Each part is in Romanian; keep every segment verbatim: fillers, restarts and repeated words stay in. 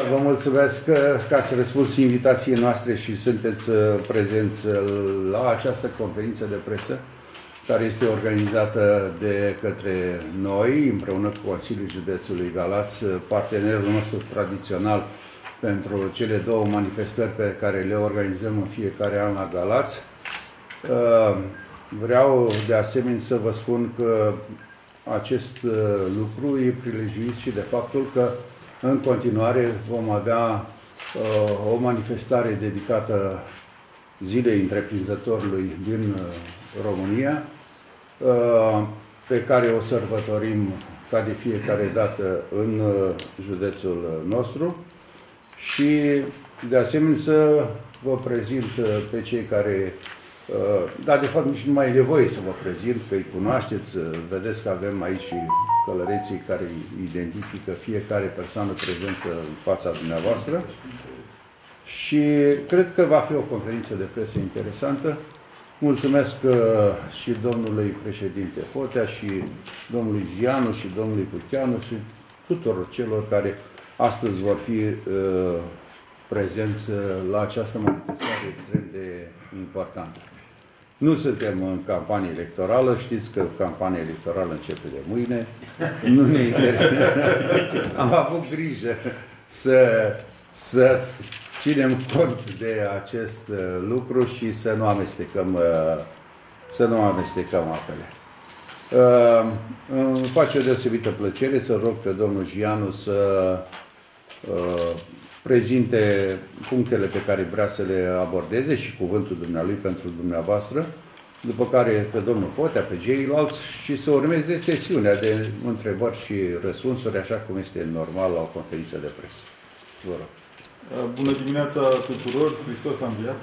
Vă mulțumesc că, ca să răspuns invitației noastre și sunteți prezenți la această conferință de presă, care este organizată de către noi, împreună cu Consiliul Județului Galați, partenerul nostru tradițional pentru cele două manifestări pe care le organizăm în fiecare an la Galați. Vreau de asemenea să vă spun că acest lucru e prilejuit și de faptul că în continuare vom avea o manifestare dedicată Zilei Întreprinzătorului din România, pe care o sărbătorim ca de fiecare dată în județul nostru și de asemenea să vă prezint pe cei care, dar de fapt nici nu mai e nevoie să vă prezint, că îi cunoașteți, vedeți că avem aici și călăreții care identifică fiecare persoană prezență în fața dumneavoastră și cred că va fi o conferință de presă interesantă. Mulțumesc uh, și domnului președinte Fotea și domnului Gianu și domnului Pucheanu și tuturor celor care astăzi vor fi uh, prezenți la această manifestare extrem de importantă. Nu suntem în campanie electorală, știți că campania electorală începe de mâine. Nu ne interesează. Am avut grijă să, să ținem cont de acest lucru și să nu amestecăm, să nu amestecăm apele. Îmi face o deosebită plăcere să rog pe domnul Gianu să prezinte punctele pe care vrea să le abordeze și cuvântul dumnealui pentru dumneavoastră, după care pe domnul Fotea, pe ceilalți și să urmeze sesiunea de întrebări și răspunsuri, așa cum este normal la o conferință de presă. Vă rog. Bună dimineața tuturor, Hristos a înviat.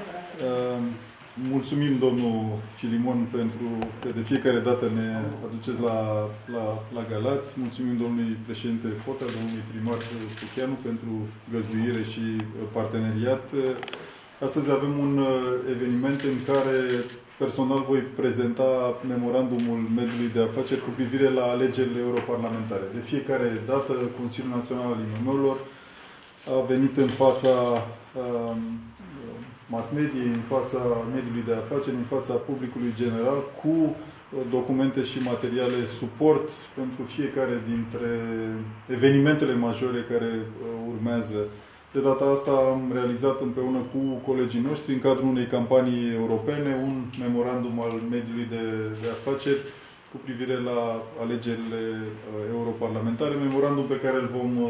Mulțumim, domnul Filimon, pentru că de fiecare dată ne aduceți la, la, la Galați. Mulțumim domnului președinte Fotea, domnului primar Pucheanu pentru găzduire și parteneriat. Astăzi avem un eveniment în care personal voi prezenta memorandumul mediului de afaceri cu privire la alegerile europarlamentare. De fiecare dată, Consiliul Național al I M M-urilor a venit în fața uh, mass media, în fața mediului de afaceri, în fața publicului general, cu documente și materiale suport pentru fiecare dintre evenimentele majore care uh, urmează. De data asta am realizat împreună cu colegii noștri, în cadrul unei campanii europene, un memorandum al mediului de, de afaceri cu privire la alegerile uh, europarlamentare, memorandum pe care îl vom uh,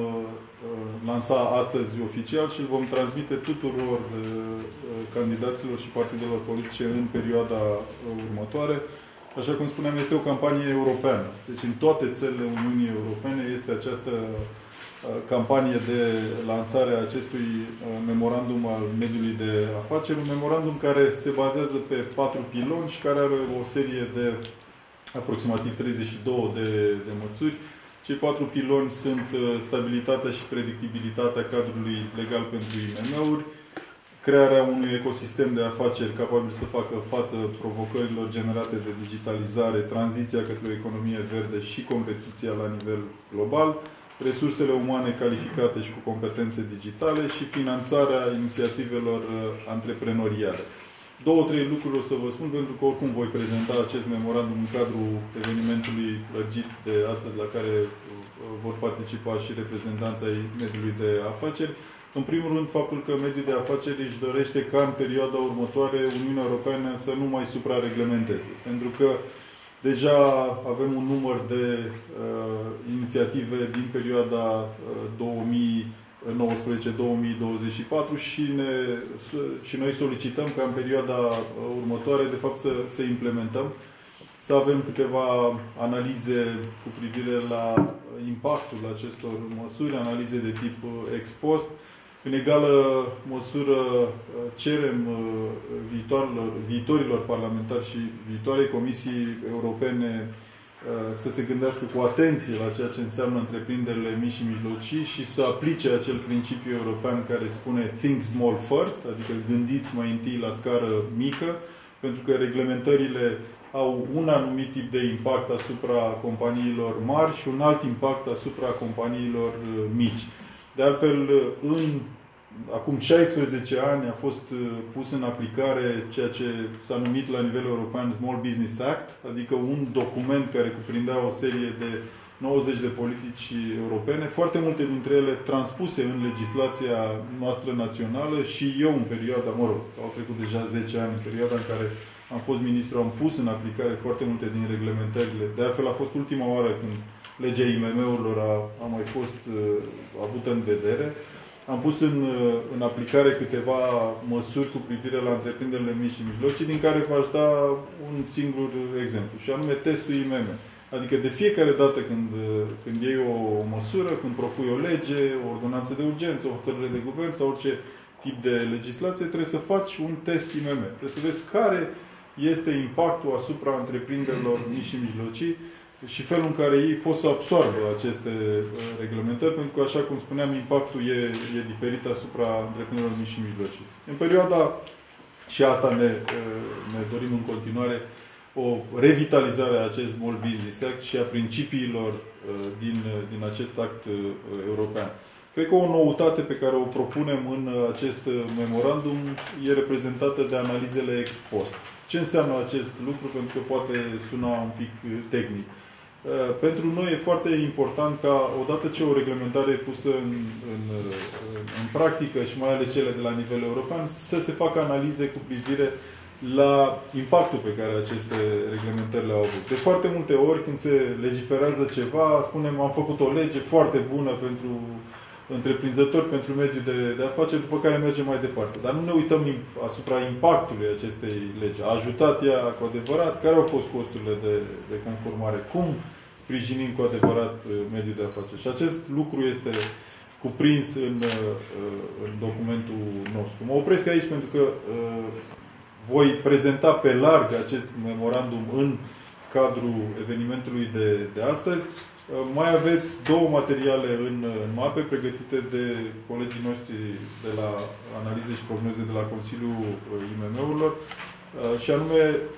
lansa astăzi oficial și îl vom transmite tuturor uh, candidaților și partidelor politice în perioada uh, următoare. Așa cum spuneam, este o campanie europeană. Deci în toate țările Uniunii Europene este această uh, campanie de lansare a acestui uh, memorandum al mediului de afaceri, un memorandum care se bazează pe patru piloni și care are o serie de aproximativ treizeci și două de, de măsuri. Cei patru piloni sunt stabilitatea și predictibilitatea cadrului legal pentru I M M-uri, crearea unui ecosistem de afaceri capabil să facă față provocărilor generate de digitalizare, tranziția către o economie verde și competiția la nivel global, resursele umane calificate și cu competențe digitale și finanțarea inițiativelor antreprenoriale. Două, trei lucruri o să vă spun, pentru că oricum voi prezenta acest memorandum în cadrul evenimentului lărgit de astăzi, la care vor participa și reprezentanții ai mediului de afaceri. În primul rând, faptul că mediul de afaceri își dorește ca în perioada următoare Uniunea Europeană să nu mai suprareglementeze. Pentru că deja avem un număr de uh, inițiative din perioada uh, două mii nouăsprezece două mii douăzeci și patru și, ne, și noi solicităm ca în perioada următoare, de fapt, să, să implementăm, să avem câteva analize cu privire la impactul acestor măsuri, analize de tip ex post. În egală măsură cerem viitorilor, viitorilor parlamentari și viitoarei Comisii Europene să se gândească cu atenție la ceea ce înseamnă întreprinderile mici și mijlocii și să aplice acel principiu european care spune think small first, adică gândiți mai întâi la scară mică, pentru că reglementările au un anumit tip de impact asupra companiilor mari și un alt impact asupra companiilor mici. De altfel, în, acum șaisprezece ani a fost pus în aplicare ceea ce s-a numit la nivel european Small Business Act, adică un document care cuprindea o serie de nouăzeci de politici europene, foarte multe dintre ele transpuse în legislația noastră națională și eu în perioada, mă rog, au trecut deja zece ani, în perioada în care am fost ministru, am pus în aplicare foarte multe din reglementările. De altfel a fost ultima oară când legea I M M-urilor a, a mai fost uh, avută în vedere. Am pus în, uh, în aplicare câteva măsuri cu privire la întreprinderile mici și mijlocii, din care v-aș da un singur exemplu, și anume testul I M M. Adică de fiecare dată când, când iei o măsură, când propui o lege, o ordonanță de urgență, o hotărâre de guvern sau orice tip de legislație, trebuie să faci un test I M M. Trebuie să vezi care este impactul asupra întreprinderilor mici și mijlocii și felul în care ei pot să absorbă aceste reglementări, pentru că, așa cum spuneam, impactul e, e diferit asupra întreprinderilor mici și mijlocii. În perioada, și asta ne, ne dorim în continuare, o revitalizare a acest Small Business Act și a principiilor din, din acest act european. Cred că o noutate pe care o propunem în acest memorandum e reprezentată de analizele ex post. Ce înseamnă acest lucru? Pentru că poate suna un pic tehnic. Pentru noi e foarte important ca, odată ce o reglementare e pusă în, în, în practică și mai ales cele de la nivel european, să se facă analize cu privire la impactul pe care aceste reglementări le-au avut. De foarte multe ori, când se legiferează ceva, spunem, am făcut o lege foarte bună pentru întreprinzători, pentru mediul de, de afaceri, după care mergem mai departe. Dar nu ne uităm asupra impactului acestei legi. A ajutat ea cu adevărat? Care au fost costurile de, de conformare? Cum sprijinim cu adevărat mediul de afaceri? Și acest lucru este cuprins în, în documentul nostru. Mă opresc aici pentru că voi prezenta pe larg acest memorandum în cadrul evenimentului de, de astăzi. Mai aveți două materiale în, în mape pregătite de colegii noștri de la analize și prognoze de la Consiliul I M M-urilor, și anume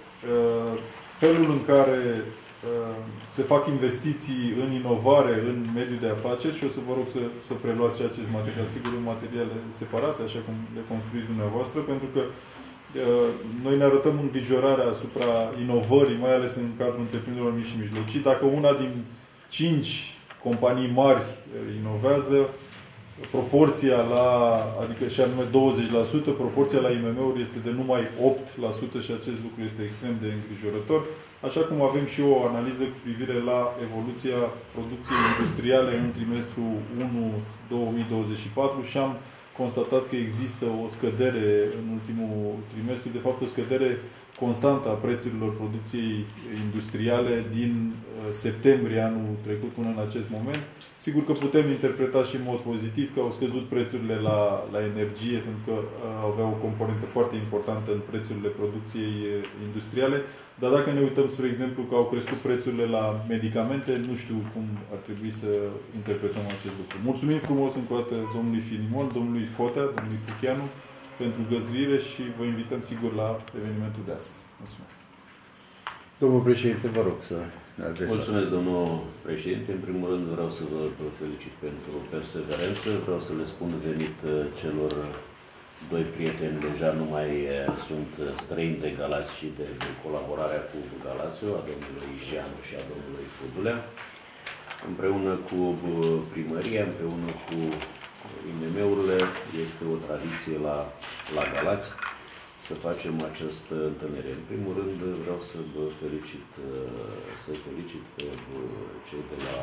felul în care se fac investiții în inovare în mediul de afaceri, și o să vă rog să, să preluați și acest material, sigur în materiale separate, așa cum le construiți dumneavoastră, pentru că noi ne arătăm îngrijorarea asupra inovării, mai ales în cadrul întreprinderilor mici și mijlocii. Dacă una din cinci companii mari inovează, proporția la, adică și anume douăzeci la sută, proporția la I M M-uri este de numai opt la sută și acest lucru este extrem de îngrijorător. Așa cum avem și o analiză cu privire la evoluția producției industriale în trimestrul unu două mii douăzeci și patru și am constatat că există o scădere în ultimul trimestru, de fapt o scădere constantă a prețurilor producției industriale din septembrie anul trecut până în acest moment. Sigur că putem interpreta și în mod pozitiv că au scăzut prețurile la, la energie, pentru că aveau o componentă foarte importantă în prețurile producției industriale. Dar dacă ne uităm, spre exemplu, că au crescut prețurile la medicamente, nu știu cum ar trebui să interpretăm acest lucru. Mulțumim frumos încă o dată domnului Filimon, domnului Fotea, domnului Pucheanu pentru găzduire și vă invităm sigur la evenimentul de astăzi. Mulțumesc. Domnul președinte, vă rog să ne adresați. Mulțumesc, domnul președinte. În primul rând vreau să vă felicit pentru perseverență. Vreau să le spun venit celor doi prieteni, deja nu mai sunt străini de Galați și de, de colaborarea cu Galațiu, a domnului Ișeanu și a domnului Fudulea. Împreună cu primăria, împreună cu I M M-urile, este o tradiție la, la Galați să facem această întâlnire. În primul rând vreau să vă felicit, să felicit pe cei de la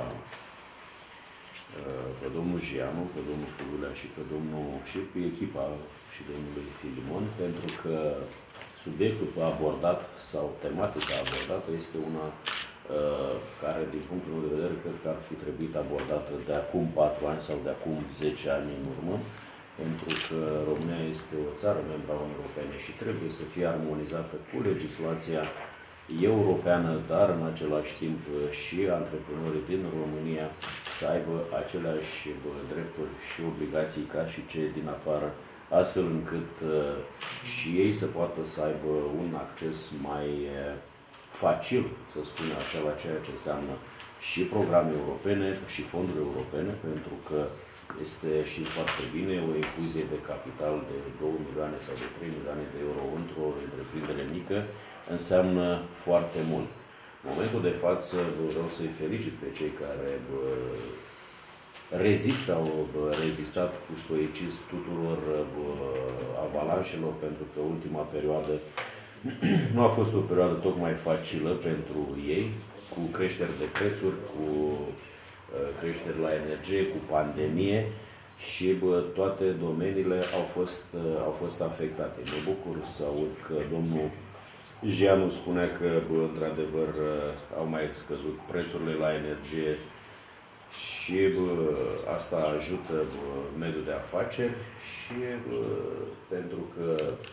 pe domnul Gianu, pe domnul Fudulea și pe domnul și pe echipa și domnului Filimon, pentru că subiectul abordat sau tematica abordată este una uh, care, din punctul meu de vedere, cred că ar fi trebuit abordată de acum patru ani sau de acum zece ani în urmă, pentru că România este o țară membra Uniunii Europene și trebuie să fie armonizată cu legislația europeană, dar în același timp și antreprenorii din România să aibă aceleași drepturi și obligații ca și cei din afară, astfel încât uh, și ei să poată să aibă un acces mai uh, facil, să spun așa, la ceea ce înseamnă și programe europene și fonduri europene, pentru că este și foarte bine, o infuzie de capital de două milioane sau de trei milioane de euro într-o întreprindere mică înseamnă foarte mult. În momentul de față vreau să-i felicit pe cei care bă, rezistă, au bă, rezistat cu stoicism tuturor bă, avalanșelor, pentru că ultima perioadă nu a fost o perioadă tocmai facilă pentru ei, cu creșteri de prețuri, cu creșteri la energie, cu pandemie și bă, toate domeniile au fost, au fost afectate. Mă bucur să aud că domnul Gianu spunea că, într-adevăr, au mai scăzut prețurile la energie și bă, asta ajută bă, mediul de afaceri și bă, pentru că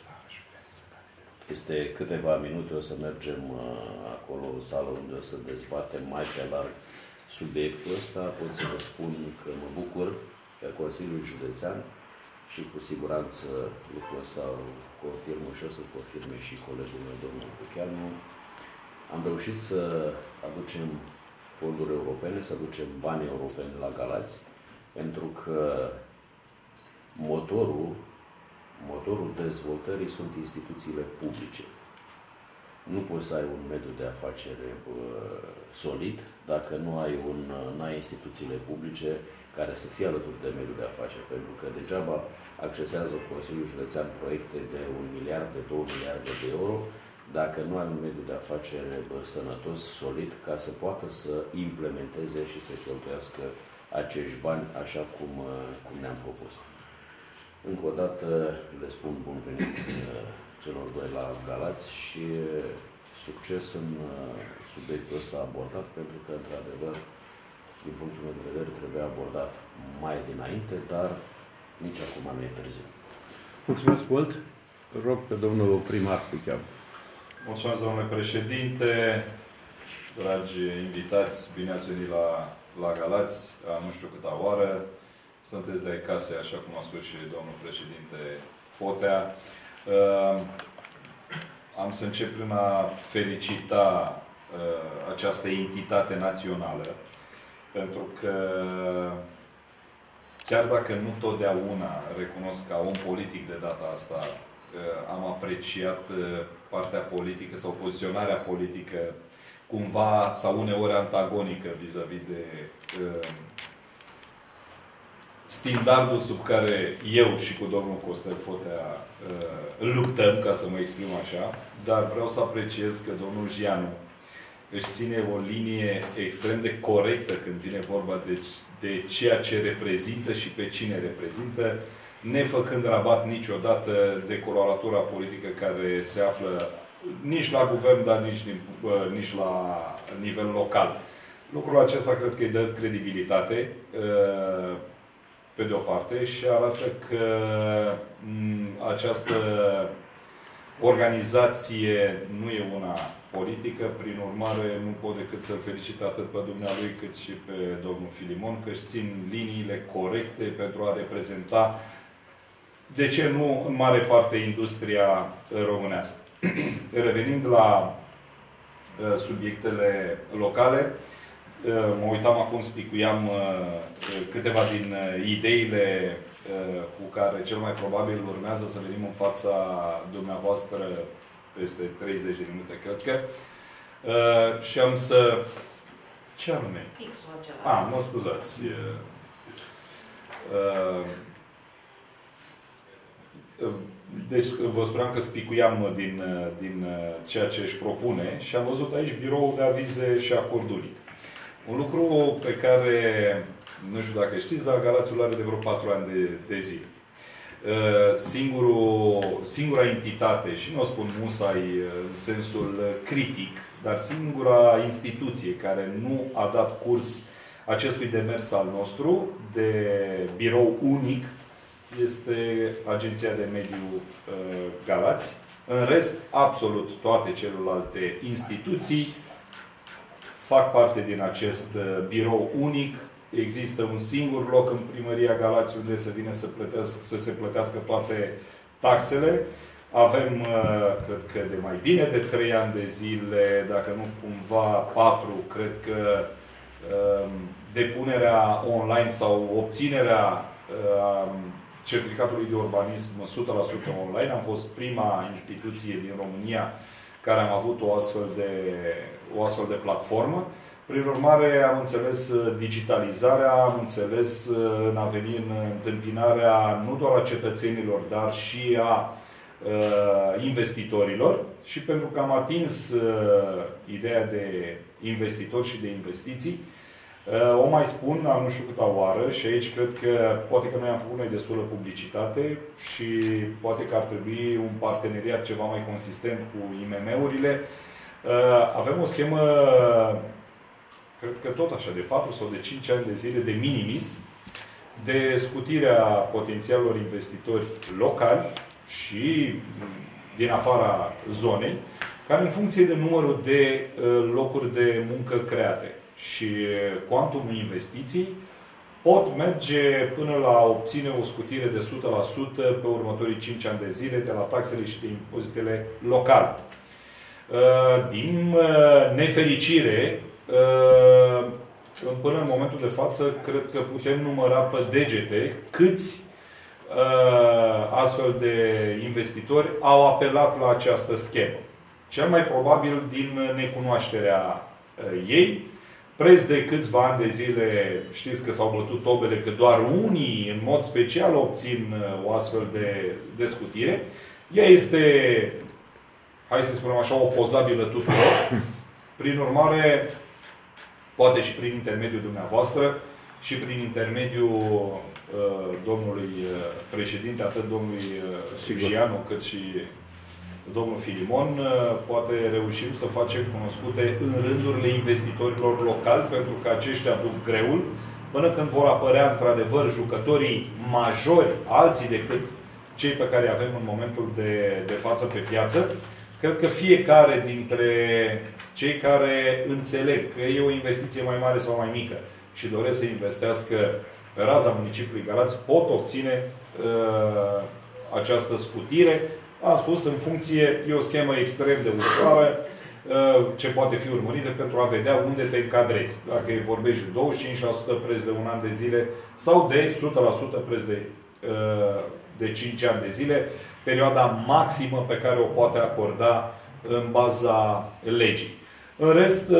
este câteva minute, o să mergem uh, acolo în sală unde o să dezbatem mai pe larg subiectul ăsta. Pot să vă spun că mă bucur pe Consiliul Județean și cu siguranță lucrul ăsta îl confirmă și o să confirme și colegul meu, domnul Pucheanu. Am reușit să aducem fonduri europene, să aducem bani europeni la Galați, pentru că motorul Motorul dezvoltării sunt instituțiile publice. Nu poți să ai un mediu de afacere bă, solid dacă nu ai, un, n-ai instituțiile publice care să fie alături de mediul de afaceri. Pentru că degeaba accesează Consiliul Județean proiecte de un miliard, de două miliarde de euro, dacă nu ai un mediu de afacere bă, sănătos, solid, ca să poată să implementeze și să cheltuiască acești bani așa cum, cum ne-am propus. Încă o dată le spun bun venit celor doi la Galați și succes în subiectul ăsta abordat, pentru că, într-adevăr, din punctul meu de vedere, trebuie abordat mai dinainte, dar nici acum nu e târziu. Mulțumesc mult! Rog pe domnul primar Pucheanu. Mulțumesc, domnule președinte, dragi invitați, bine ați venit la, la Galați, nu știu câta oară. Sunteți de acasă, așa cum a spus și domnul președinte Fotea. Uh, am să încep prin a felicita uh, această entitate națională, pentru că chiar dacă nu totdeauna recunosc ca om politic de data asta, uh, am apreciat uh, partea politică sau poziționarea politică cumva sau uneori antagonică vis-a-vis de uh, standardul sub care eu și cu domnul Costel Fotea uh, luptăm, ca să mă exprim așa, dar vreau să apreciez că domnul Gianu își ține o linie extrem de corectă când vine vorba de, de ceea ce reprezintă și pe cine reprezintă, nefăcând rabat niciodată de coloratura politică care se află nici la guvern, dar nici, uh, nici la nivel local. Lucrul acesta cred că îi dă credibilitate uh, pe de o parte și arată că m, această organizație nu e una politică, prin urmare nu pot decât să-l felicit atât pe dumnealui cât și pe domnul Filimon, că își țin liniile corecte pentru a reprezenta, de ce nu, în mare parte industria românească. Revenind la uh, subiectele locale, mă uitam acum, spicuiam câteva din ideile cu care cel mai probabil urmează să venim în fața dumneavoastră peste treizeci de minute, cred că. Și am să... Ce anume? Fixul acela. A, mă scuzați. Deci, vă spuneam că spicuiam din, din ceea ce își propune și am văzut aici biroul de avize și acorduri. Un lucru pe care, nu știu dacă știți, dar Galațiul are de vreo patru ani de, de zile. Singurul, singura entitate, și nu o spun musai în sensul critic, dar singura instituție care nu a dat curs acestui demers al nostru de birou unic este Agenția de Mediu Galați. În rest, absolut toate celelalte instituții fac parte din acest birou unic. Există un singur loc în Primăria Galați unde să vină să, plătească, să se plătească toate taxele. Avem, cred că de mai bine de trei ani de zile, dacă nu cumva patru, cred că depunerea online sau obținerea certificatului de urbanism o sută la sută online. Am fost prima instituție din România care am avut o astfel de, o astfel de platformă. Prin urmare, am înțeles digitalizarea, am înțeles în a veni în întâmpinarea nu doar a cetățenilor, dar și a uh, investitorilor. Și pentru că am atins uh, ideea de investitori și de investiții, uh, o mai spun, am nu știu câta oară, și aici cred că poate că noi am făcut noi destulă publicitate și poate că ar trebui un parteneriat ceva mai consistent cu I M M-urile. Uh, avem o schemă, cred că tot așa, de patru sau de cinci ani de zile, de minimis, de scutirea potențialilor investitori locali și din afara zonei, care în funcție de numărul de locuri de muncă create și cuantumul investiții, pot merge până la a obține o scutire de o sută la sută pe următorii cinci ani de zile de la taxele și de impozitele locale. Din nefericire, până în momentul de față, cred că putem număra pe degete câți astfel de investitori au apelat la această schemă. Cel mai probabil din necunoașterea ei, preț de câțiva ani de zile, știți că s-au bătut tobele că doar unii, în mod special, obțin o astfel de, de scutire. Ea este, hai să spunem așa, opozabilă tuturor. Prin urmare, poate și prin intermediul dumneavoastră și prin intermediul uh, domnului uh, președinte, atât domnului Sugianu, uh, cât și domnul Filimon, uh, poate reușim să facem cunoscute în rândurile investitorilor locali, pentru că aceștia duc greul, până când vor apărea într-adevăr jucătorii majori, alții decât cei pe care îi avem în momentul de, de față pe piață. Cred că fiecare dintre cei care înțeleg că e o investiție mai mare sau mai mică și doresc să investească pe raza municipiului Galați, pot obține uh, această scutire. Am spus, în funcție, e o schemă extrem de ușoară, uh, ce poate fi urmărită pentru a vedea unde te încadrezi. Dacă vorbești de douăzeci și cinci la sută preț de un an de zile sau de o sută la sută preț de, uh, de cinci ani de zile, perioada maximă pe care o poate acorda în baza legii. În rest,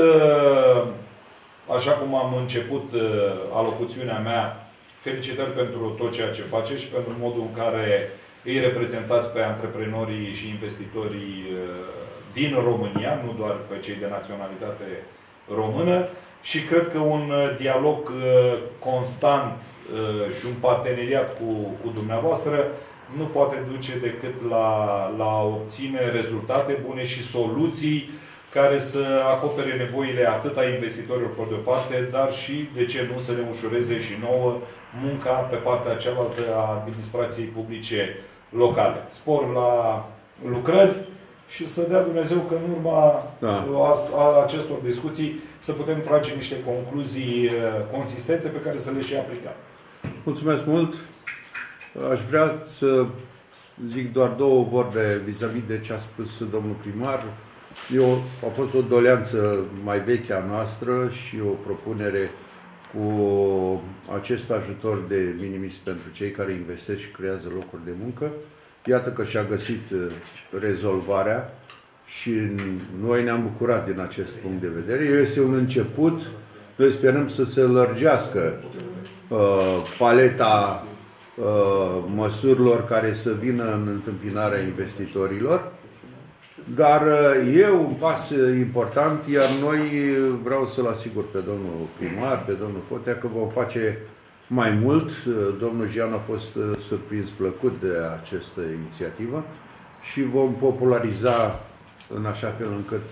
așa cum am început alocuțiunea mea, felicitări pentru tot ceea ce faceți și pentru modul în care îi reprezentați pe antreprenorii și investitorii din România, nu doar pe cei de naționalitate română, și cred că un dialog constant și un parteneriat cu, cu dumneavoastră nu poate duce decât la, la obține rezultate bune și soluții care să acopere nevoile atât a investitorilor pe de-o parte, dar și, de ce nu, să ne ușureze și nouă munca pe partea cealaltă a administrației publice locale. Spor la lucrări și să dea Dumnezeu că în urma da. a acestor discuții să putem trage niște concluzii consistente pe care să le și aplicăm. Mulțumesc mult! Aș vrea să zic doar două vorbe vis-a-vis de ce a spus domnul primar. Eu, a fost o doleanță mai veche a noastră și o propunere cu acest ajutor de minimis pentru cei care investesc și creează locuri de muncă. Iată că și-a găsit rezolvarea și noi ne-am bucurat din acest punct de vedere. Este un început. Noi sperăm să se lărgească uh, paleta uh, măsurilor care să vină în întâmpinarea investitorilor. Dar e un pas important, iar noi vreau să-l asigur pe domnul primar, pe domnul Fotea, că vom face mai mult. Domnul Jean a fost surprins plăcut de această inițiativă și vom populariza în așa fel încât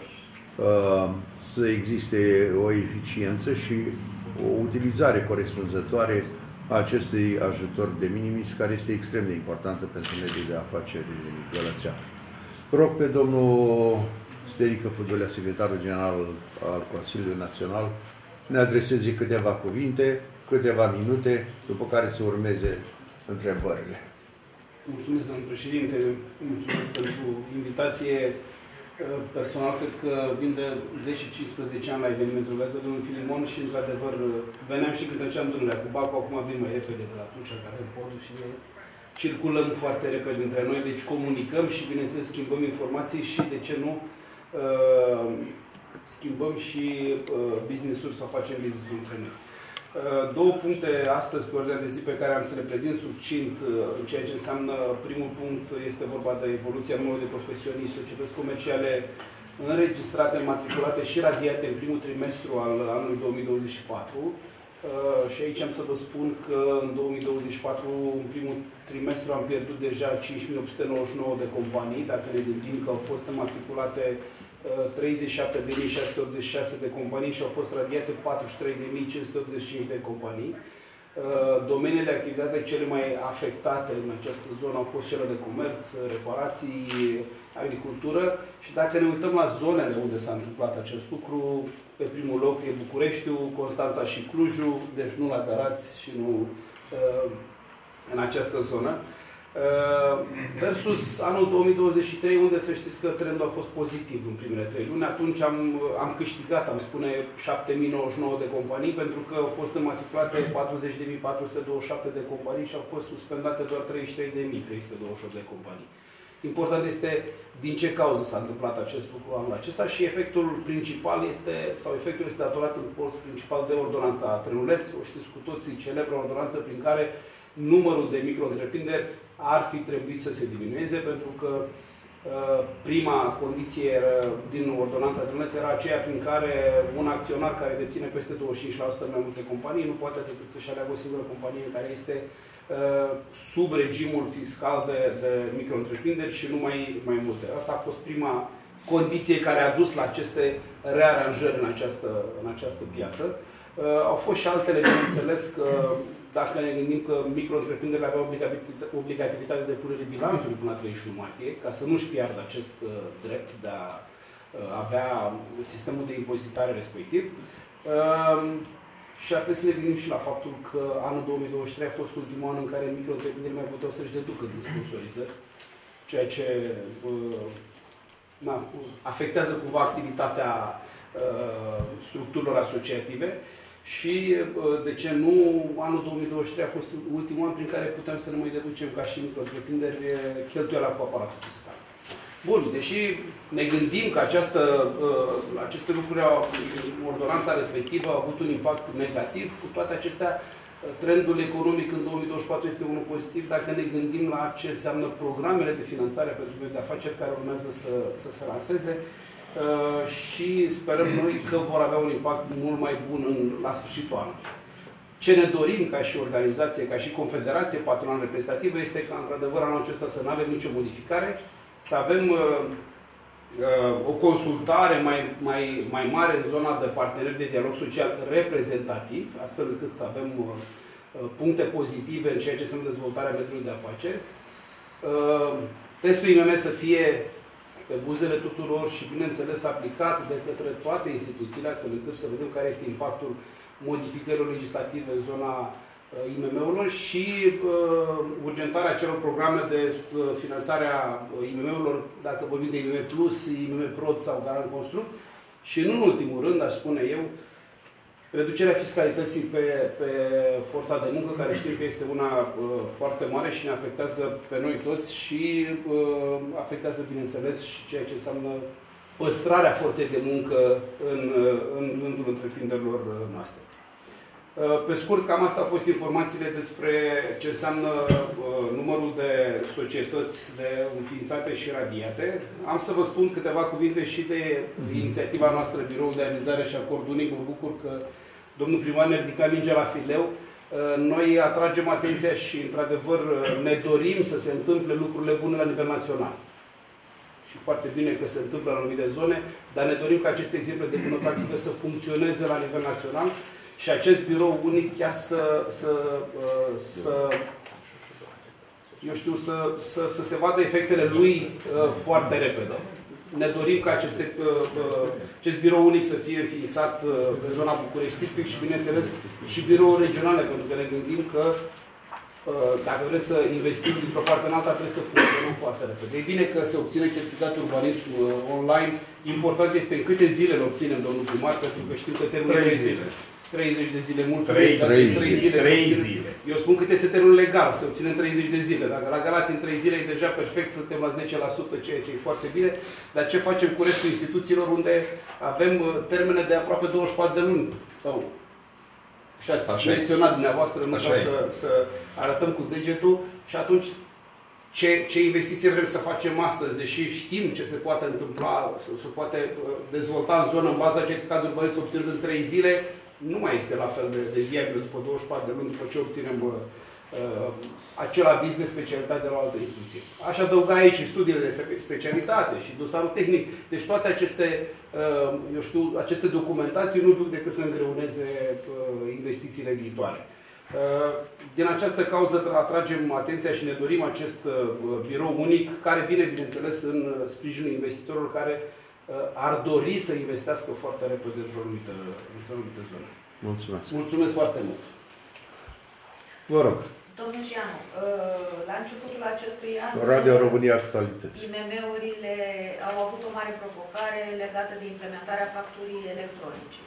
uh, să existe o eficiență și o utilizare corespunzătoare a acestui ajutor de minimis, care este extrem de importantă pentru mediul de afaceri gălățean. Rog pe domnul Sterică Fudulea, secretarul general al Consiliului Național, ne adreseze câteva cuvinte, câteva minute, după care să urmeze întrebările. Mulțumesc, domnul președinte, mulțumesc pentru invitație. Personal, cred că vin de zece cincisprezece ani la evenimentul ăsta de domnul Filimon și, într-adevăr, veneam și când treceam drumurile cu Bacu, acum vin mai repede de atunci, care avem podul și circulăm foarte repede între noi, deci comunicăm și, bineînțeles, schimbăm informații și, de ce nu, uh, schimbăm și uh, business-uri sau facem business-uri între noi. Uh, două puncte astăzi pe ordinea de zi pe care am să le prezint succint uh, în ceea ce înseamnă primul punct este vorba de evoluția numărului de profesioniști, societăți comerciale înregistrate, matriculate și radiate în primul trimestru al anului două mii douăzeci și patru. Uh, și aici am să vă spun că în două mii douăzeci și patru, în primul trimestru, am pierdut deja cinci mii opt sute nouăzeci și nouă de companii, dacă ne gândim că au fost înmatriculate treizeci și șapte de mii șase sute optzeci și șase de companii și au fost radiate patruzeci și trei de mii cinci sute optzeci și cinci de companii. Domeniile de activitate cele mai afectate în această zonă au fost cele de comerț, reparații, agricultură și dacă ne uităm la zonele unde s-a întâmplat acest lucru, pe primul loc e Bucureștiul, Constanța și Clujul, deci nu la Galați și nu în această zonă. Versus anul două mii douăzeci și trei, unde să știți că trendul a fost pozitiv în primele trei luni. Atunci am, am câștigat, am spune, șapte mii nouăzeci și nouă de companii, pentru că au fost înmatriculate patruzeci de mii patru sute douăzeci și șapte de companii și au fost suspendate doar treizeci și trei de mii trei sute douăzeci și opt de companii. Important este din ce cauză s-a întâmplat acest lucru anul acesta și efectul principal este, sau efectul este datorat în principal de ordonanța Trânuleț. O știți cu toții, celebră ordonanță prin care numărul de micro-întreprinderi ar fi trebuit să se diminueze, pentru că uh, prima condiție din ordonanța Trânuleț era aceea prin care un acționar care deține peste douăzeci și cinci la sută mai multe companii nu poate decât să-și aleagă o singură companie care este uh, sub regimul fiscal de, de micro-întreprinderi și nu mai, mai multe. Asta a fost prima condiție care a dus la aceste rearanjări în această, în această piață. Uh, au fost și altele, bineînțeles, că dacă ne gândim că micro-întreprinderile aveau obligativitatea de punere bilanțului până la treizeci și unu martie, ca să nu-și piardă acest uh, drept de a uh, avea sistemul de impozitare respectiv. Uh, și ar trebui să ne gândim și la faptul că anul două mii douăzeci și trei a fost ultimul an în care micro-întreprinderile mai puteau să-și deducă din sponsorizări, ceea ce uh, na, afectează cumva activitatea uh, structurilor asociative. Și, de ce nu, anul două mii douăzeci și trei a fost ultimul an prin care putem să ne mai deducem ca și micro-întreprinderi cheltuiala cu aparatul fiscal. Bun, deși ne gândim că această, aceste lucruri, ordonanța respectivă a avut un impact negativ, cu toate acestea, trendul economic în două mii douăzeci și patru este unul pozitiv dacă ne gândim la ce înseamnă programele de finanțare pentru mediul de afaceri care urmează să, să se lanseze. Uh, și sperăm noi că vor avea un impact mult mai bun în, la sfârșitul anului. Ce ne dorim ca și organizație, ca și confederație patronală reprezentativă este ca, într-adevăr, anul acesta să nu avem nicio modificare, să avem uh, uh, o consultare mai, mai, mai mare în zona de parteneri de dialog social reprezentativ, astfel încât să avem uh, puncte pozitive în ceea ce înseamnă dezvoltarea mediului de afaceri. Uh, testul I M M să fie pe buzele tuturor și, bineînțeles, aplicat de către toate instituțiile, astfel încât să vedem care este impactul modificărilor legislative în zona uh, I M M-urilor și uh, urgentarea acelor programe de uh, finanțare a I M M-urilor, dacă vorbim de I M M Plus, I M M Prod sau Garant Construct, și nu în ultimul rând, aș spune eu, reducerea fiscalității pe, pe forța de muncă, care știm că este una uh, foarte mare și ne afectează pe noi toți și uh, afectează, bineînțeles, și ceea ce înseamnă păstrarea forței de muncă în, în rândul întreprinderilor noastre. Uh, pe scurt, cam asta au fost informațiile despre ce înseamnă uh, numărul de societăți de înființate și radiate. Am să vă spun câteva cuvinte și de inițiativa noastră, Biroul de Avizare și Acord Unic. Mă bucur că domnul primar ne ridica mingea la fileu. Noi atragem atenția și, într-adevăr, ne dorim să se întâmple lucrurile bune la nivel național. Și foarte bine că se întâmplă în anumite zone, dar ne dorim ca aceste exemple de bună practică să funcționeze la nivel național și acest birou unic chiar să, să, să eu știu, să, să, să se vadă efectele lui foarte repede. Ne dorim ca aceste, acest birou unic să fie înființat pe zona București și, bineînțeles, și birouri regionale, pentru că ne gândim că dacă vrem să investim dintr-o parte în alta, trebuie să funcționăm foarte repede. E bine că se obține certificatul urbanism online. Important este în câte zile îl obținem, domnul primar, pentru că știm că termenul este treizeci de zile. Mulțumim. trei zile. trei zile. Eu spun cât este termenul legal, să obținem treizeci de zile. Dacă la Galați în trei zile e deja perfect, suntem la zece la sută, ceea ce e foarte bine. Dar ce facem cu restul instituțiilor unde avem termene de aproape douăzeci și patru de luni? Sau și ați menționat dumneavoastră, nu vreau să, să arătăm cu degetul și atunci ce, ce investiție vrem să facem astăzi, deși știm ce se poate întâmpla, se, se poate dezvolta în zonă în baza certificatului urbanism obținut în trei zile, nu mai este la fel de, de viabil după douăzeci și patru de luni, după ce obținem uh, acel aviz de specialitate de la o altă instituție. Aș adăuga aici și studiile de specialitate și dosarul tehnic. Deci toate aceste, uh, eu știu, aceste documentații nu duc decât să îngreuneze uh, investițiile viitoare. Uh, din această cauză atragem atenția și ne dorim acest uh, birou unic, care vine, bineînțeles, în sprijinul investitorilor care ar dori să investească foarte repede într-o anumită, într-o anumită zonă. Mulțumesc. Mulțumesc foarte mult. Vă rog. Domnul Gianu, la începutul acestui an, Radio România Actualități. I M M-urile au avut o mare provocare legată de implementarea facturii electronice.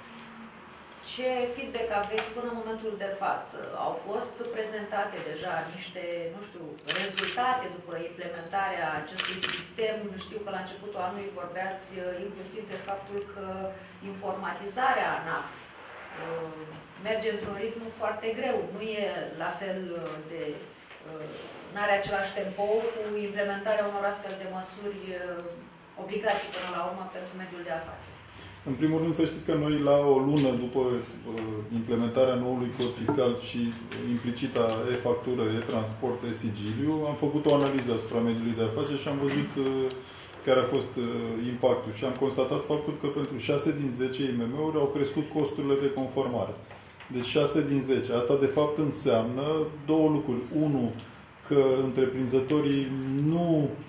Ce feedback aveți până în momentul de față? Au fost prezentate deja niște, nu știu, rezultate după implementarea acestui sistem? Știu că la începutul anului vorbeați inclusiv de faptul că informatizarea A N A F merge într-un ritm foarte greu. Nu e la fel de... nu are același tempo cu implementarea unor astfel de măsuri obligații până la urmă pentru mediul de afaceri. În primul rând să știți că noi la o lună după implementarea noului cod fiscal și implicita e-factură, e-transport, e-sigiliu, am făcut o analiză asupra mediului de afaceri și am văzut care a fost impactul. Și am constatat faptul că pentru șase din zece I M M-uri au crescut costurile de conformare. Deci șase din zece. Asta de fapt înseamnă două lucruri. Unu, că întreprinzătorii nu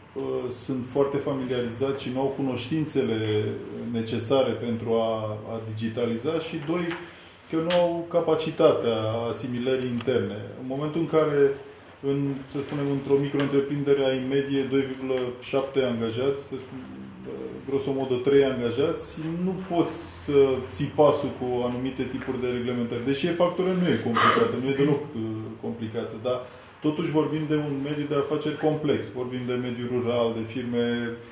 sunt foarte familiarizați și nu au cunoștințele necesare pentru a, a digitaliza și doi, că nu au capacitatea asimilării interne. În momentul în care, în, să spunem, într-o micro-întreprindere ai în medie doi virgulă șapte angajați, să spun, grosomodă trei angajați, nu poți să ții pasul cu anumite tipuri de reglementări. Deși e factură nu e complicată, nu e deloc complicată, dar totuși vorbim de un mediu de afaceri complex. Vorbim de mediu rural, de firme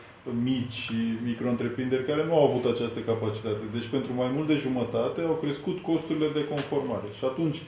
mici și micro-întreprinderi care nu au avut această capacitate. Deci pentru mai mult de jumătate au crescut costurile de conformare. Și atunci,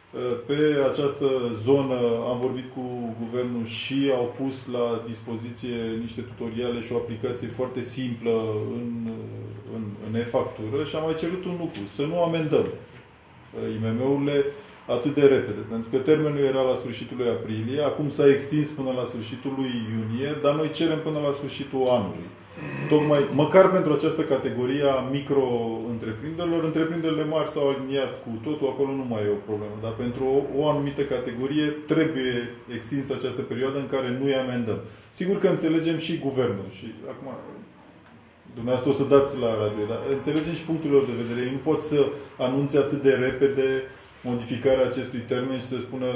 pe această zonă am vorbit cu guvernul și au pus la dispoziție niște tutoriale și o aplicație foarte simplă în, în, în e-factură și am mai cerut un lucru, să nu amendăm I M M-urile atât de repede. Pentru că termenul era la sfârșitul lui aprilie, acum s-a extins până la sfârșitul lui iunie, dar noi cerem până la sfârșitul anului. Tocmai, măcar pentru această categorie a micro-întreprinderilor, întreprinderile mari s-au aliniat cu totul, acolo nu mai e o problemă. Dar pentru o, o anumită categorie trebuie extinsă această perioadă în care nu îi amendăm. Sigur că înțelegem și guvernul. Și acum, dumneavoastră o să dați la radio, dar înțelegem și punctul lor de vedere. Ei nu pot să anunțe atât de repede modificarea acestui termen și să spună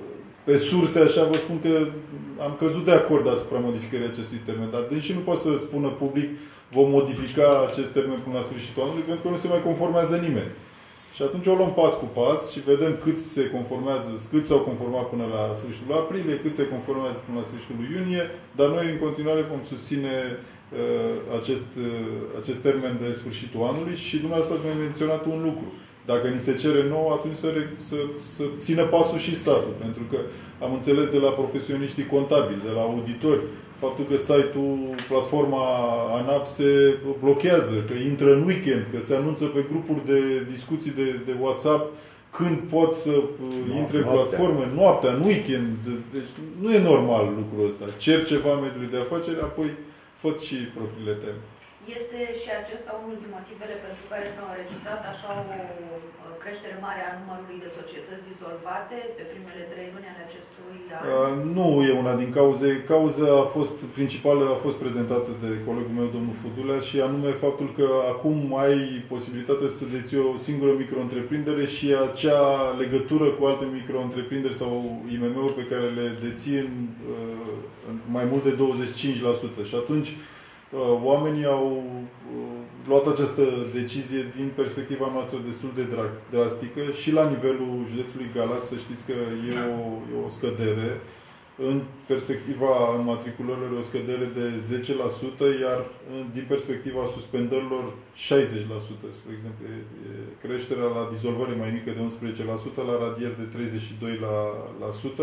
pe surse, așa vă spun că am căzut de acord asupra modificării acestui termen, dar deși nu pot să spună public vom modifica acest termen până la sfârșitul anului, pentru că nu se mai conformează nimeni. Și atunci o luăm pas cu pas și vedem cât se conformează, cât s-au conformat până la sfârșitul aprilie, cât se conformează până la sfârșitul iunie, dar noi în continuare vom susține uh, acest, uh, acest termen de sfârșitul anului și dumneavoastră ați mai menționat un lucru. Dacă ni se cere nou, atunci să, să, să țină pasul și statul. Pentru că am înțeles de la profesioniștii contabili, de la auditori, faptul că site-ul, platforma A N A F se blochează, că intră în weekend, că se anunță pe grupuri de discuții de, de WhatsApp când pot să no, intre în platformă, noaptea, în weekend. Deci nu e normal lucrul ăsta. Cer ceva mediului de afaceri, apoi fă-ți și propriile teme. este și acesta unul din motivele pentru care s-au înregistrat așa o creștere mare a numărului de societăți dizolvate pe primele trei luni ale acestui an? Uh, nu e una din cauze. Cauza a fost principală, a fost prezentată de colegul meu, domnul Fudulea, și anume faptul că acum ai posibilitatea să deții o singură micro-întreprindere și acea legătură cu alte micro-întreprinderi sau I M M-uri pe care le deții în, uh, în mai mult de douăzeci și cinci la sută. Și atunci oamenii au luat această decizie din perspectiva noastră destul de drastică și la nivelul județului Galați, să știți că e o, e o scădere. În perspectiva matriculărilor o scădere de zece la sută, iar din perspectiva suspendărilor șaizeci la sută. Spre exemplu, e creșterea la dizolvare mai mică de unsprezece la sută, la radieri de treizeci și doi la sută.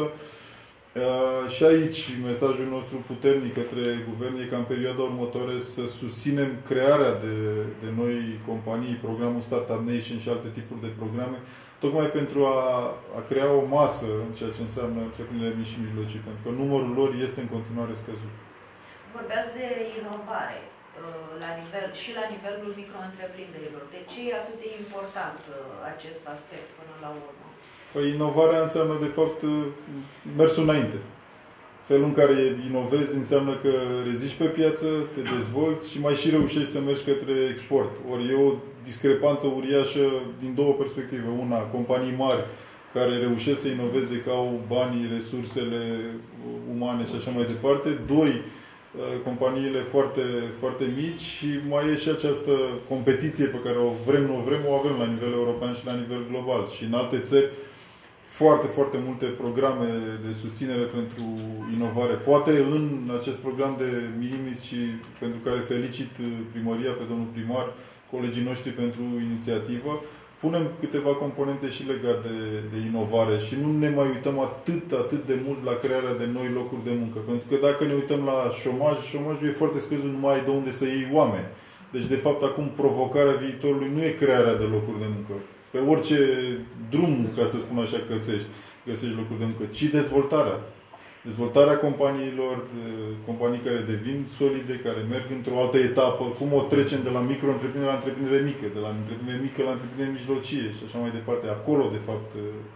Uh, și aici mesajul nostru puternic către guvern e ca în perioada următoare să susținem crearea de, de noi companii, programul Startup Nation și alte tipuri de programe, tocmai pentru a, a crea o masă în ceea ce înseamnă întreprinderile mici și mijlocii, pentru că numărul lor este în continuare scăzut. Vorbeați de inovare la nivel, și la nivelul micro-întreprinderilor. De ce e atât de important acest aspect până la urmă? Păi inovarea înseamnă, de fapt, mersul înainte. Felul în care inovezi înseamnă că reziști pe piață, te dezvolți și mai și reușești să mergi către export. Ori e o discrepanță uriașă din două perspective. Una, companii mari care reușesc să inoveze, că au banii, resursele umane și așa mai departe. Doi, companiile foarte, foarte mici și mai e și această competiție pe care o vrem, nu o vrem, o avem la nivel european și la nivel global. Și în alte țări foarte, foarte multe programe de susținere pentru inovare. Poate în acest program de minimis și pentru care felicit primăria pe domnul primar, colegii noștri pentru inițiativă, punem câteva componente și legate de, de inovare și nu ne mai uităm atât, atât de mult la crearea de noi locuri de muncă. Pentru că dacă ne uităm la șomaj, șomajul e foarte scăzut, nu mai ai de unde să iei oameni. Deci, de fapt, acum provocarea viitorului nu e crearea de locuri de muncă. Pe orice drum, ca să spun așa, găsești, găsești locuri de muncă, ci dezvoltarea. Dezvoltarea companiilor, companii care devin solide, care merg într-o altă etapă, cum o trecem de la micro-întreprindere la întreprindere mică, de la întreprindere mică la întreprindere mijlocie și așa mai departe. Acolo, de fapt,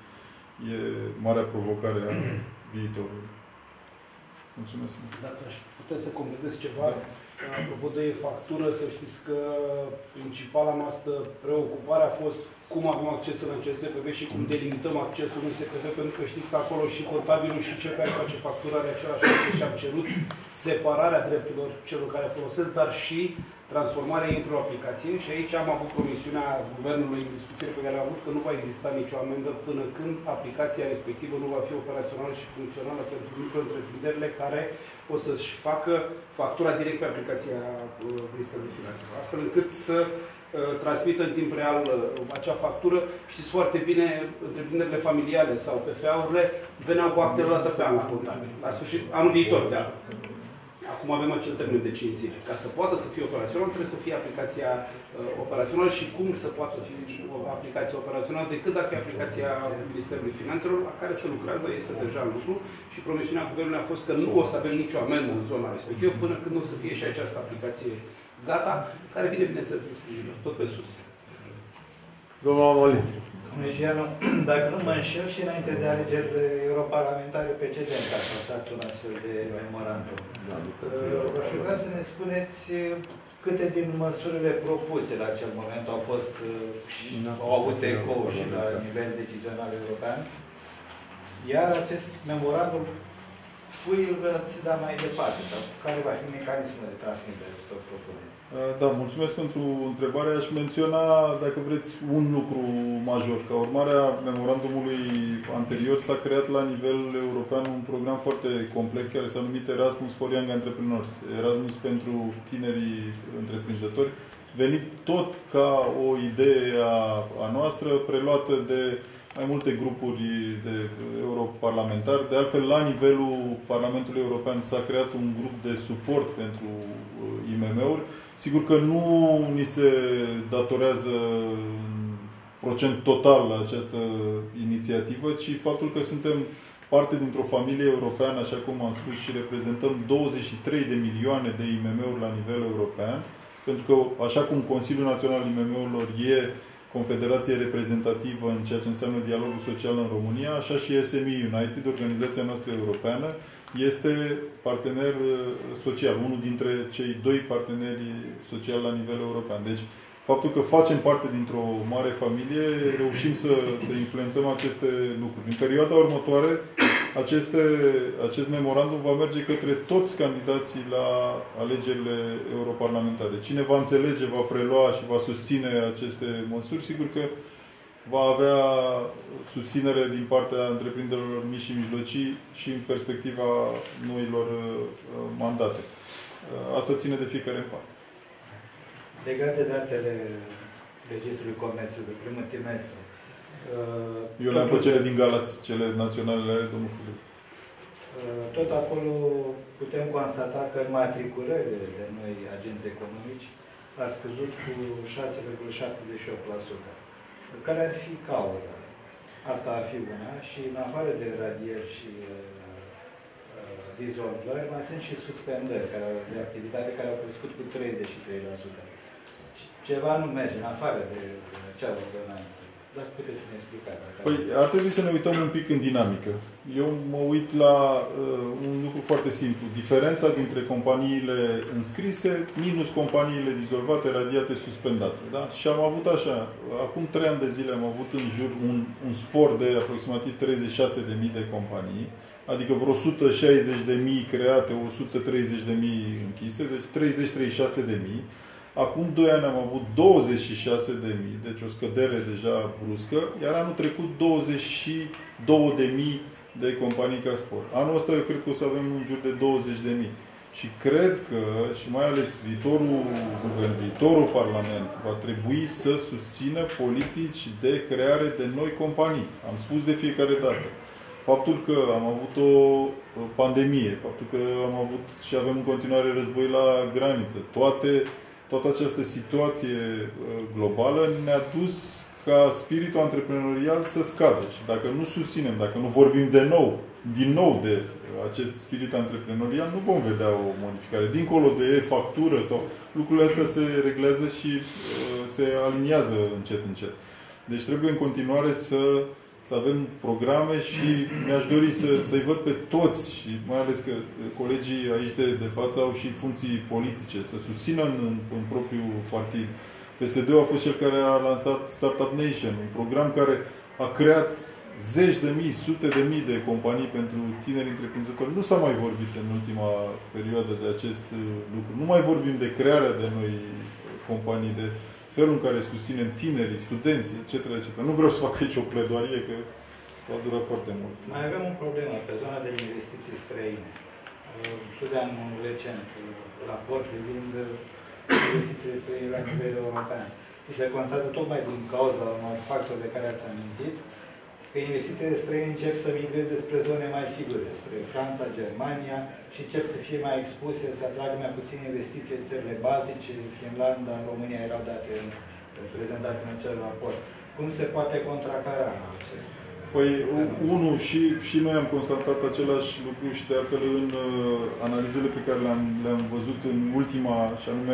e marea provocare a viitorului. Mulțumesc. Dacă aș putea să completez ceva, apropo de factură, să știți că principala noastră preocupare a fost cum avem acces în C S P B și cum delimităm accesul în S P B, pentru că știți că acolo și contabilul și cel care face factura are același acces și am cerut separarea drepturilor celor care folosesc, dar și transformarea într-o aplicație. Și aici am avut promisiunea Guvernului în discuțiile pe care le-am avut că nu va exista nicio amendă până când aplicația respectivă nu va fi operațională și funcțională pentru micro-întreprinderile care o să-și facă factura direct pe aplicația Ministerului Finanțelor, astfel încât să transmită în timp real acea factură. Știți foarte bine, întreprinderile familiale sau P F A-urile veneau cu actele odată pe an la contabil. La sfârșit, anul viitor, de altfel. Acum avem acel termen de cinci zile. Ca să poată să fie operațional, trebuie să fie aplicația uh, operațională și cum să poată fi o aplicație operațională decât dacă e aplicația Ministerului Finanțelor, la care se lucrează, este deja în lucru și promisiunea Guvernului a fost că nu o să avem nicio amendă în zona respectivă până când o să fie și această aplicație gata, care vine, bineînțeles, în sprijinul, tot pe surse. Domnul Amolin. Dacă nu mă înșel, și înainte de alegerile europarlamentare precedente a pasat un astfel de memorandum. Aș ruga să ne spuneți câte din măsurile propuse la acel moment au fost, au avut ecou și la nivel decizional european, iar acest memorandum cui îl veți da mai departe sau care va fi mecanismul de transmitere acestor propuneri? Da, mulțumesc pentru întrebare. Aș menționa, dacă vreți, un lucru major. Ca urmare a memorandumului anterior s-a creat la nivel european un program foarte complex care s-a numit Erasmus for Young Entrepreneurs. Erasmus pentru tinerii întreprinzători, venit tot ca o idee a, a noastră, preluată de mai multe grupuri de europarlamentari. De altfel, la nivelul Parlamentului European s-a creat un grup de suport pentru I M M-uri. Sigur că nu ni se datorează procent total la această inițiativă, ci faptul că suntem parte dintr-o familie europeană, așa cum am spus, și reprezentăm douăzeci și trei de milioane de I M M-uri la nivel european, pentru că, așa cum Consiliul Național I M M-urilor e confederație reprezentativă în ceea ce înseamnă dialogul social în România, așa și S M E United, organizația noastră europeană, este partener social, unul dintre cei doi parteneri sociali la nivel european. Deci, faptul că facem parte dintr-o mare familie, reușim să, să influențăm aceste lucruri. În perioada următoare, aceste, acest memorandum va merge către toți candidații la alegerile europarlamentare. Cine va înțelege, va prelua și va susține aceste măsuri, sigur că va avea susținere din partea întreprinderilor mici și mijlocii și în perspectiva noilor mandate. Asta ține de fiecare în parte. Legat de datele Registrului Comerțului de primul trimestru. Eu le-am pe cele din Galați, cele naționale ale domnul Fuliu. Tot acolo putem constata că matriculările de noi agenți economici a scăzut cu șase virgulă șaptezeci și opt la sută. Care ar fi cauza? Asta ar fi una și în afară de radieri și uh, dizolvări, mai sunt și suspendări care, de activitate care au crescut cu treizeci și trei la sută. Ceva nu merge în afară de, de acea ordonanță. Dar puteți să ne explicați. Păi ar trebui să ne uităm un pic în dinamică. Eu mă uit la uh, un lucru foarte simplu. Diferența dintre companiile înscrise minus companiile dizolvate, radiate, suspendate. Da? Și am avut așa, acum trei ani de zile am avut în jur un, un spor de aproximativ treizeci și șase de mii de companii, adică vreo o sută șaizeci de mii create, o sută treizeci de mii închise, deci treizeci treizeci și șase de mii. Acum doi ani am avut douăzeci și șase de mii, deci o scădere deja bruscă, iar anul trecut douăzeci și două de mii de companii ca spor. Anul ăsta eu cred că o să avem în jur de douăzeci de mii. Și cred că, și mai ales viitorul guvern, viitorul parlament, va trebui să susțină politici de creare de noi companii. Am spus de fiecare dată. Faptul că am avut o pandemie, faptul că am avut și avem în continuare război la graniță, toate Toată această situație globală ne-a dus ca spiritul antreprenorial să scadă. Și dacă nu susținem, dacă nu vorbim de nou, din nou de acest spirit antreprenorial, nu vom vedea o modificare. Dincolo de factură sau lucrurile astea se reglează și uh, se aliniază încet, încet. Deci trebuie în continuare să, să avem programe și mi-aș dori să, să-i văd pe toți și mai ales că colegii aici de, de față au și funcții politice, să susțină în, în, în propriul partid. P S D-ul a fost cel care a lansat Startup Nation, un program care a creat zeci de mii, sute de mii de companii pentru tineri întreprinzători. Nu s-a mai vorbit în ultima perioadă de acest lucru. Nu mai vorbim de crearea de noi companii, de felul în care susținem tinerii, studenții, et cetera, et cetera. Nu vreau să fac aici o pledoarie, că va dura foarte mult. Mai avem o problemă pe zona de investiții străine. Studiam recent raport privind investițiile străine la nivel european. Și se constată tocmai din cauza unor factori de care ați amintit, că investițiile străine încep să migreze spre zone mai sigure, spre Franța, Germania și încep să fie mai expuse, să atragă mai puține investiții în țările Baltice, Finlanda, România erau date prezentate în acel raport. Cum se poate contracara acesta? Păi, unul, și, și noi am constatat același lucru și de altfel în uh, analizele pe care le-am le-am văzut în ultima, și anume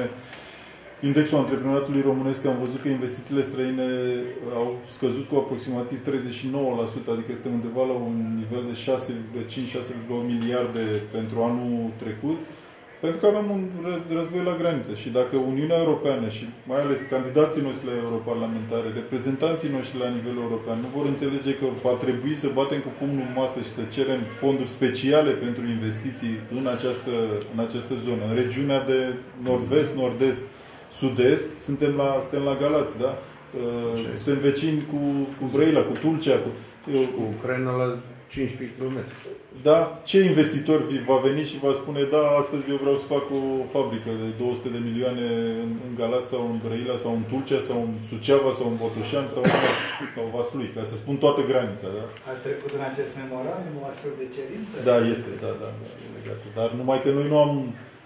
Indexul Antreprenoriatului Românesc, am văzut că investițiile străine au scăzut cu aproximativ treizeci și nouă la sută, adică este undeva la un nivel de șase virgulă cinci șase virgulă opt miliarde pentru anul trecut, pentru că avem un război la graniță. Și dacă Uniunea Europeană și mai ales candidații noștri la europarlamentare, reprezentanții noștri la nivel european, nu vor înțelege că va trebui să batem cu pumnul în masă și să cerem fonduri speciale pentru investiții în această, în această zonă, în regiunea de nord-vest, nord-est, sud-est, suntem la, suntem la Galați, da? Uh, suntem vecini cu, cu Brăila, cu Tulcea, cu, uh, cu Ucraina la cincisprezece kilometri. Da? Ce investitor va veni și va spune, da, astăzi eu vreau să fac o fabrică de două sute de milioane în, în Galați sau în Brăila sau în Tulcea sau în Suceava sau în Botoșani sau în sau Vaslui, ca să spun toată granița, da? Ați trecut în acest memorandum o astfel de cerință? Da, este, da, da, da, e legat. Dar numai că noi nu am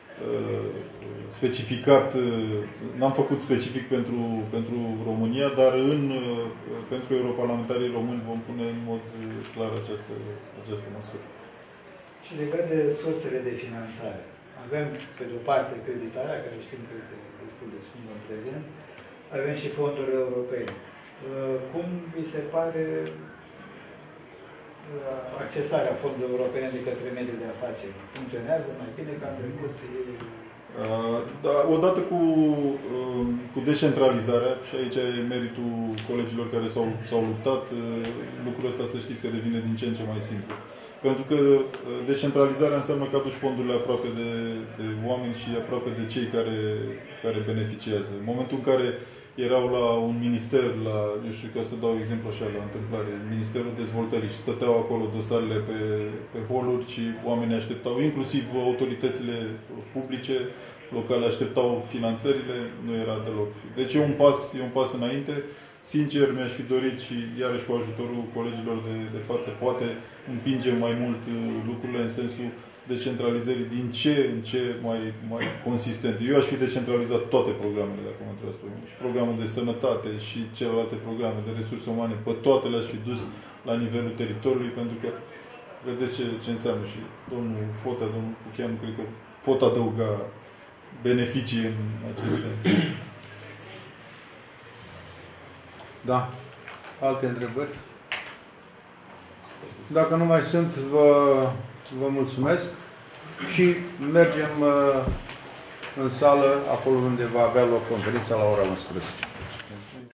uh, specificat, n-am făcut specific pentru, pentru România, dar în, pentru europarlamentarii români vom pune în mod clar această, această măsură. Și legat de sursele de finanțare. Avem, pe de o parte, creditarea, care știm că este destul de scump în prezent. Avem și fonduri europene. Cum vi se pare accesarea fondurilor europene de către mediul de afaceri? Funcționează mai bine ca în trecut? Da, odată cu, cu descentralizarea, și aici e meritul colegilor care s-au luptat, lucrul ăsta să știți că devine din ce în ce mai simplu. Pentru că decentralizarea înseamnă că aduci fondurile aproape de, de oameni și aproape de cei care, care beneficiază. În momentul în care erau la un minister, la, eu știu, ca să dau exemplu așa, la întâmplare, Ministerul Dezvoltării, și stăteau acolo dosarele pe, pe holuri și oamenii așteptau, inclusiv autoritățile publice, locale, așteptau finanțările, nu era deloc. Deci e un pas, e un pas înainte. Sincer, mi-aș fi dorit și, iarăși cu ajutorul colegilor de, de față, poate împingem mai mult lucrurile în sensul decentralizării din ce în ce mai, mai consistent. Eu aș fi decentralizat toate programele, dacă mă întrebați pe mine. Și programul de sănătate și celelalte programe de resurse umane, pe toate le-aș fi dus la nivelul teritoriului, pentru că vedeți ce, ce înseamnă. Și domnul Fota, domnul Pucheanu, cred că pot adăuga beneficii în acest sens. Da. Alte întrebări? Dacă nu mai sunt, vă, vă mulțumesc și mergem uh, în sală, acolo unde va avea loc conferința la ora unsprezece.